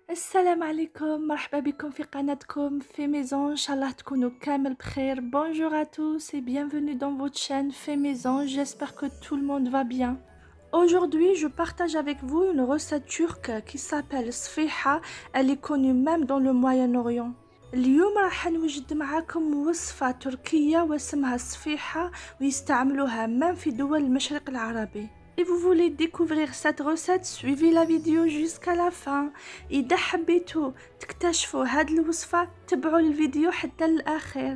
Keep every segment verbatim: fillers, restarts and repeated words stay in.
السلام عليكم، مرحبا بكم في قناتكم في ميزون. ان شاء الله تكونوا كامل بخير. Bonjour à tous et bienvenue dans votre chaîne Fait Maison. J'espère que tout le monde va bien. Aujourd'hui, je partage avec vous une recette turque qui s'appelle sfiha. Elle est connue même dans le Moyen-Orient. اليوم راح نوجد معاكم وصفة تركية واسمها الصفيحة ويستعملوها même في دول المشرق العربي. Si vous voulez découvrir cette recette, suivez la vidéo jusqu'à la fin. إذا حبيتوا تكتشفوا هاد الوصفة تبعوا الفيديو حتى الآخر.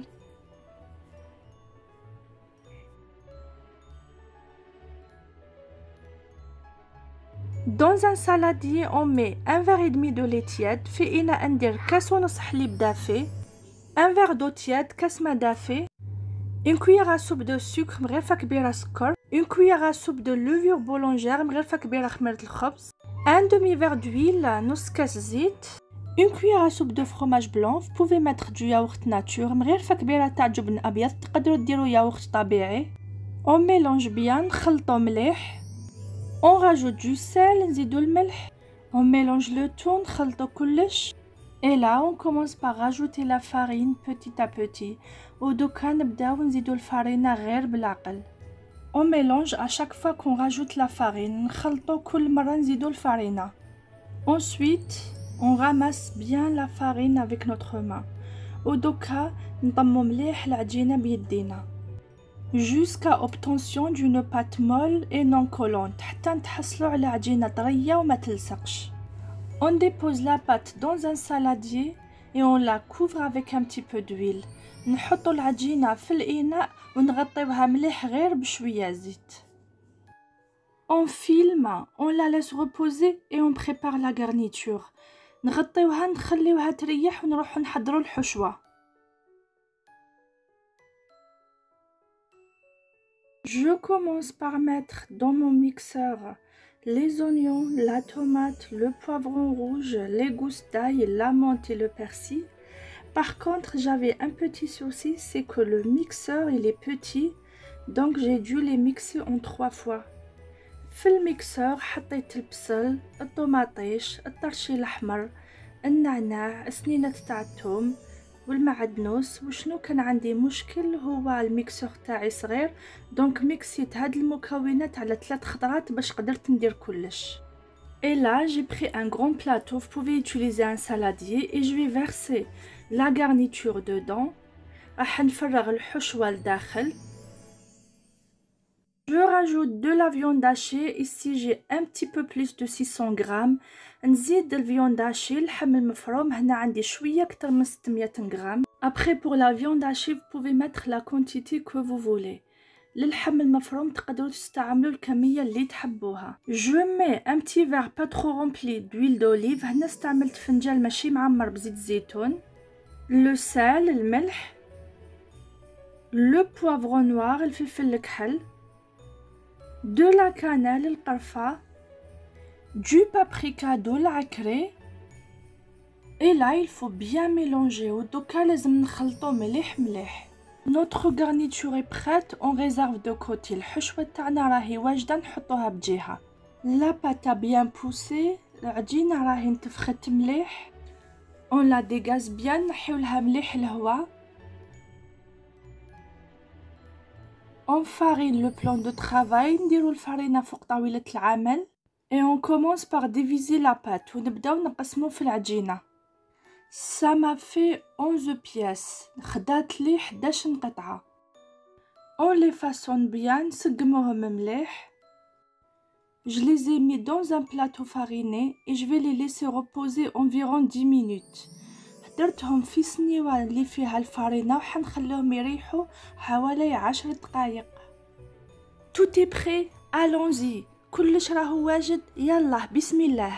Dans un saladier, on met un verre et demi de lait tiède. في إناء ندير كاس ونص حليب دافي. Un verre d'eau tiède, كاس ما دافي. Une cuillère à soupe de sucre مغرفة كبيرة سكر. Une cuillère à soupe de levure boulangère مغرفة كبيرة خميرة الخبز. Un demi-verre d'huile, نص كاس زيت. Une cuillère à soupe de fromage blanc. Vous pouvez mettre du yaourt nature مغرفة كبيرة تاع جبن أبيض. تقدروا ديروا ياغورت طبيعي. On mélange bien, نخلطو مليح. On rajoute du sel, نزيدو الملح. On mélange le tout, نخلطو كلش. Et là, on commence par rajouter la farine petit à petit. ودوكا نبداو نزيدو الفارينة غير بالعقل. On mélange à chaque fois qu'on rajoute la farine. نخلطو كل مرة نزيدو الفارينة. Ensuite, on ramasse bien la farine avec notre main. ودوكا نطمو مليح العجينة بيدينا. Jusqu'à obtention d'une pâte molle et non collante. حتى نتحصلو على عجينة طرية وما تلصقش. On dépose la pâte dans un saladier et on la couvre avec un petit peu d'huile. نحطو العجينة في الإناء ونغطيوها مليح غير بشوية زيت. On filme, on la laisse reposer et on prépare la garniture. نغطيوها نخليوها تريح ونروحو نحضرو الحشوة. Je commence par mettre dans mon mixeur les oignons, la tomate, le poivron rouge, les gousses d'ail, la menthe et le persil. Par contre, j'avais un petit souci, c'est que le mixeur il est petit, donc j'ai dû les mixer en trois fois. في الميكسور حطيت البصل، الطماطيش، الطرشي الأحمر، النعناع، سنينة تاع الثوم والمعدنوس. وشنو كان عندي مشكل هو الميكسور تاعي صغير، دونك ميكسيت هاد المكونات على ثلاث خطرات باش قدرت ندير كلش. Et là, j'ai pris un grand plateau, vous pouvez utiliser un saladier et je vais verser la garniture dedans. راح نفرغ الحشوة لداخل. Je rajoute de la viande hachée. Ici, j'ai un petit peu plus de six cents grammes. نزيد الفيوند hachée اللحم المفروم. هنا عندي شوية أكتر من ستمية غرام. Après, pour la viande hachée, vous pouvez mettre la quantité que vous voulez. للحم المفروم تقدروا تستعملوا الكمية اللي تحبوها. Je mets un petit verre pas trop rempli d'huile d'olive. هنا استعملت فنجان ماشي معمر بزيت الزيتون. Le sel, الملح. Le poivron noir, الفلفل الكحل. De la cannelle, القرفة. Du paprika de العكري. Et là, il faut bien mélanger. ودوكا لازم نخلطو مليح مليح. Notre garniture est prête, on réserve de côté. الحشوة تاعنا راهي واجدة نحطوها بجهة. La pâte a bien poussé. العجينة راهي انتفخت مليح. On la dégaze bien, نحيولها مليح الهواء. On farine le plan de travail. نديرو الفرينة فوق طاولة العمل. Et on commence par diviser la pâte. ونبداو نقسمو في العجينة. Ça m'a fait onze pièces. خدات لي حداش قطعة. On les façonne bien. نسقموهم مليح. Je les ai mis dans un plateau fariné et je vais les laisser reposer environ dix minutes. حضرتهم في صنيوة اللي فيها الفارينة وحنخليهم يريحوا حوالي عشر دقايق. Tout est prêt. Allons-y. كلش راهو واجد. يلا بسم الله.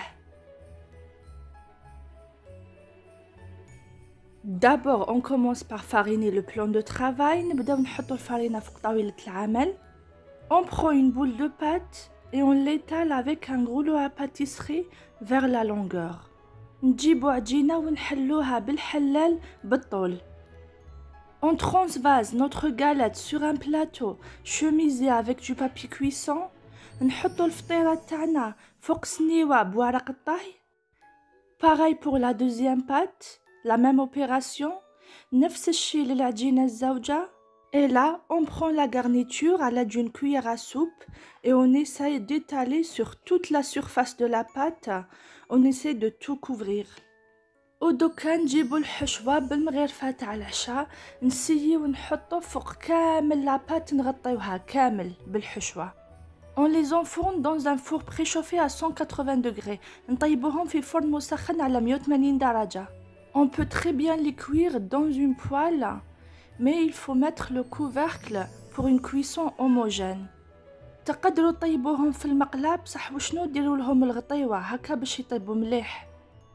D'abord, on commence par fariner le plan de travail. نبداو نحطو الفارينة فوق طاولة العمل. On prend une boule de pâte et on l'étale avec un rouleau à pâtisserie vers la longueur. نجيبو عجينة ونحلوها بالحلال بالطول. On transvase notre galette sur un plateau chemisé avec du papier cuisson. نحطو الفطيرة تاعنا فوق سنيوة بورق الطهي. Pareil pour la deuxième pâte, la même opération. نفس الشيء للعجينة الزوجة. Et là, on prend la garniture à l'aide d'une cuillère à soupe et on essaye d'étaler sur toute la surface de la pâte. On essaie de tout couvrir. ودوكا نجيبو الحشوة بالمغرفة تاع العشاء نسيو نحطو فوق كامل لاباط نغطيوها كامل بالحشوة. On les enfourne dans un four préchauffé à cent quatre-vingts degrés. نطيبوهم في فرن مسخن على مية وثمانين درجة. On peut très bien les cuire dans une poêle, mais il faut mettre le couvercle pour une cuisson homogène. تقدروا طيبوهم في المقلاة بصح وشنو ديروا لهم الغطيوة هكا باش يطيبوا مليح.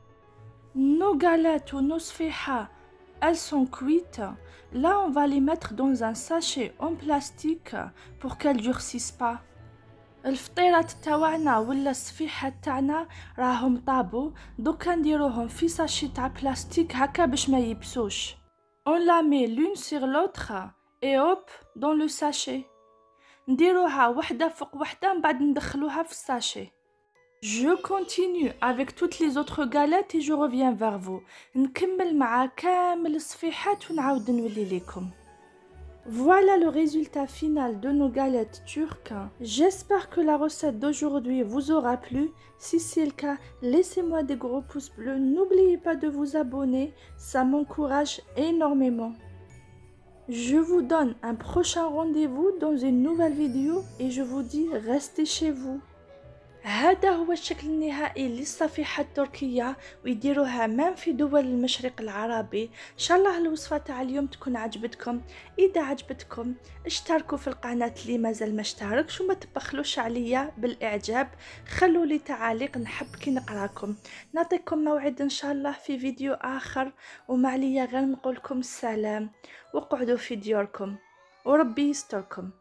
Nos galettes ou nos sfeha, elles sont cuites. Là, on va les mettre dans un sachet en plastique pour qu'elles durcissent pas. الفطيرات تاعنا ولا الصفيحات تاعنا راهم طابو دوكا نديروهم في ساشي تاع بلاستيك هكا باش ما يبسوش. On la met l'une sur l'autre et hop dans le sachet. نديروها وحده فوق وحده من بعد ندخلوها في الساشي. Je continue avec toutes les autres galettes et je reviens vers vous. نكمل مع كامل الصفيحات ونعاود نولي لكم. Voilà le résultat final de nos galettes turques. J'espère que la recette d'aujourd'hui vous aura plu. Si c'est le cas, laissez-moi des gros pouces bleus. N'oubliez pas de vous abonner, ça m'encourage énormément. Je vous donne un prochain rendez-vous dans une nouvelle vidéo et je vous dis restez chez vous. هذا هو الشكل النهائي للصفيحة التركية ويديروها مام في دول المشرق العربي. ان شاء الله الوصفة تاع اليوم تكون عجبتكم. اذا عجبتكم اشتركوا في القناة اللي مازال ما اشتركش وما تبخلوش عليا بالاعجاب. خلوا لي تعاليق نحب كي نقراكم. نعطيكم موعد ان شاء الله في فيديو اخر وما عليا غير نقولكم السلام وقعدوا في ديوركم وربي يستركم.